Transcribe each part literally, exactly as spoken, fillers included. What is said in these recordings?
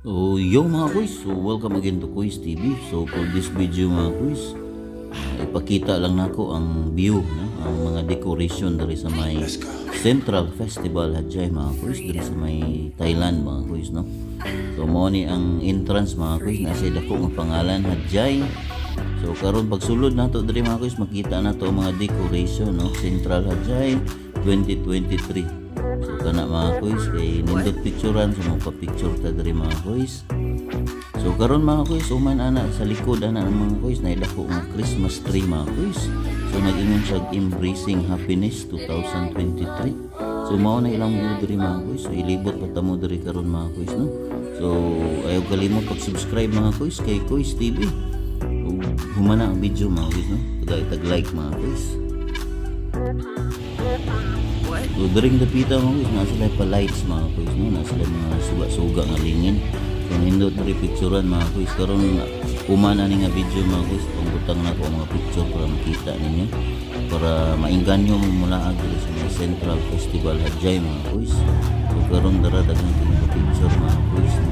Oh, yo mga quiz, so welcome again to Quiz T V. So for this video mga quiz, uh, ipakita lang nako ang view, no? Ang mga decoration dari sa may Central Festival Hadjay mga quiz, dari sa may Thailand mga quiz, no? So mao ni ang entrance mga quiz, nasa dako nga pangalan Hadjay. So karon pagsulod nato diri mga quiz, makita nato ang mga decoration, no? Central Hadjay twenty twenty-three. So kana mga quiz kay nindot picturean sa mga pa-picture ta diri mga quiz. So karon mga quiz uman ana sa likod ana ng mga quiz na ilako nga Christmas tree mga quiz. So nag-ingon siya embracing happiness twenty twenty-three. So mao na ilang mo diri mga quiz. So ilibot pa ta mo diri karon mga quiz, no. So ayaw kalimot pag-subscribe mga quiz kay Quiz T V. So, humana ang video mga quiz, no. Tag-like mga quiz. So during the pita mga quiz, nasa sila pa lights mga quiz, no? Nasa sila mga suga-suga nga lingin. So nindot na picturean mga quiz. Karon umana ni nga video mga quiz, pangbutang na ko mga picture para makita ninyo, para mainganyo mo mula agad sa mga Central Festival Hadjay mga quiz. So karon dara daghang mga picture mga quiz, no?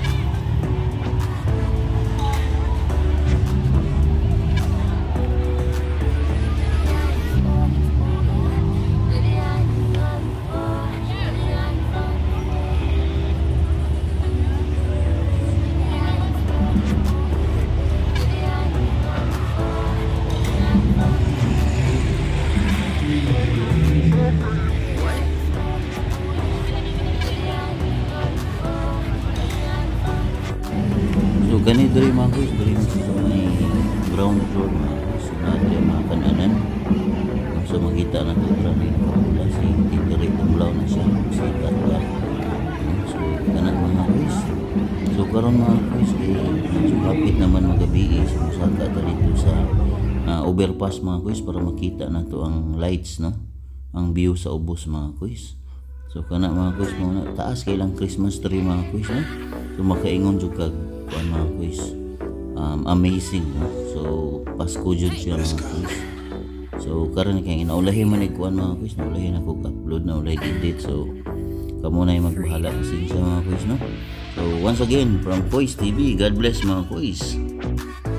So gani diri mga quiz, diri mo sa may ground floor mga quiz, natin ang mga kananan. So makita na ito grabe wala si titiri tumlaw na siya sa tatla. So kanan mga quiz. So karon mga quiz eh, medyo kapit naman magabi, so saka ta dito sa uh, overpass mga quiz para makita na to ang lights, no, ang view sa ubos mga quiz. So kana mga quiz mo na taas kay lang Christmas tree mga quiz, no. So makaingon jud kag kuan mga quiz, um, amazing, no? So Pasko jud siya mga quiz. So karon kay naulahi man ig kuan mga quiz, naulahi na ko upload, naulahi edit. So kamo na yung magbahala pasensya mga quiz, no. So once again from Quiz T V, God bless mga quiz.